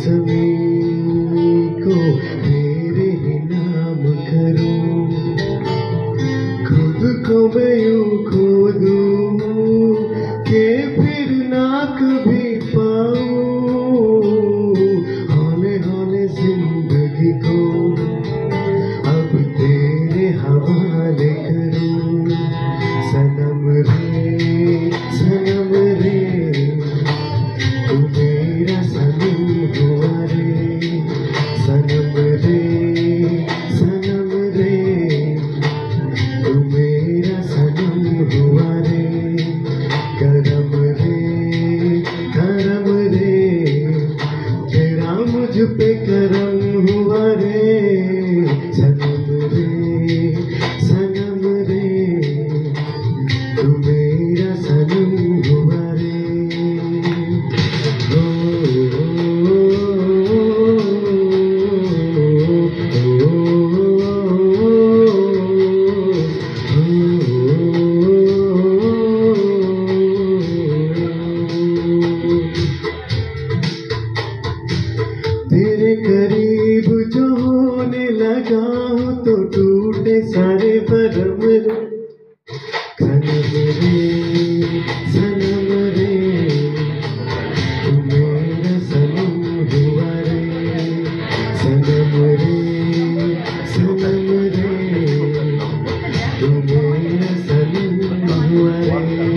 ज़मीं को तेरे ही नाम करूं, खुद को मैं यूं खो दूं कि फिर ना कभी पाऊं। हौले हौले जिंदगी को अब तेरे हवाले करूं। सनम रे तू मेरा सनम हुआ रे। सनम रे तू मेरा सनम हुआ रे। करम रे तेरा मुझ पे करम हुआ रे। सनम रे तू मेरा सनम हुआ रे। तेरे करीब जो होने लगा हूँ तो टूटे सारे भरम रे। सनम रे तू मेरा सनम हुआ रे। सनम रे तू मेरा सनम हुआ रे।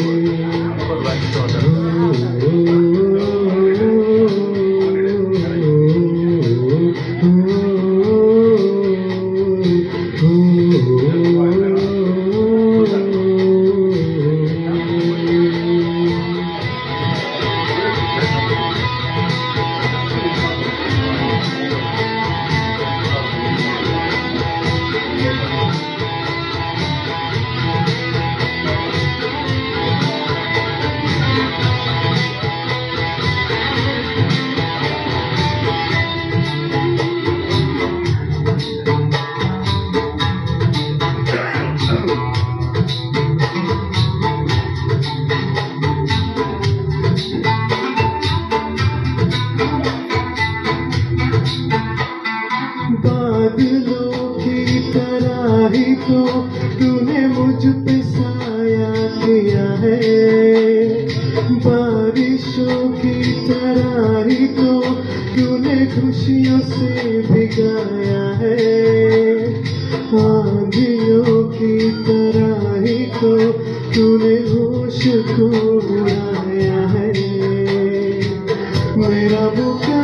बादलों की तरह ही तो तूने मुझ पे साया किया है। बारिशों की तरह ही तो तूने खुशियों से भिगाया है। आंधियों की तरह ही तो तूने होश को उड़ाया है। मेरा